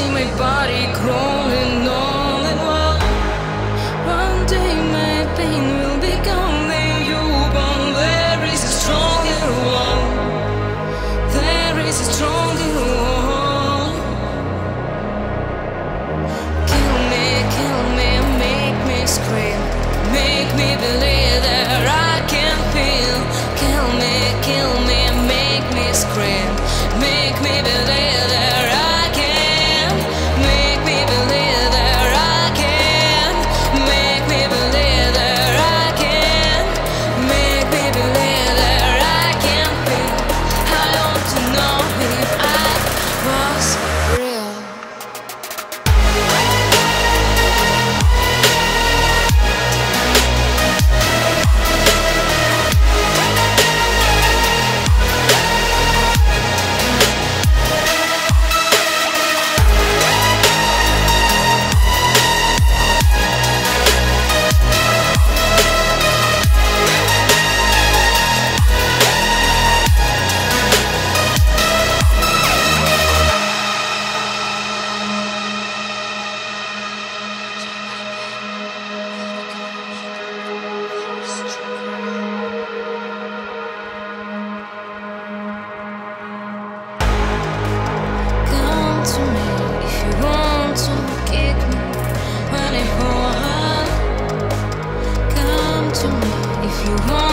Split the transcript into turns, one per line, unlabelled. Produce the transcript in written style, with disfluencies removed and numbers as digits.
see my body crawling on and on. One day my pain will be gone, then you gone. There is a stronger one. There is a stronger one. Kill me, make me scream. Make me believe that I can feel. Kill me, make me scream. Make me believe that I can. Make me believe that I can. Make me believe that I can. Make me believe that I can feel. I want to know if I was real. If you want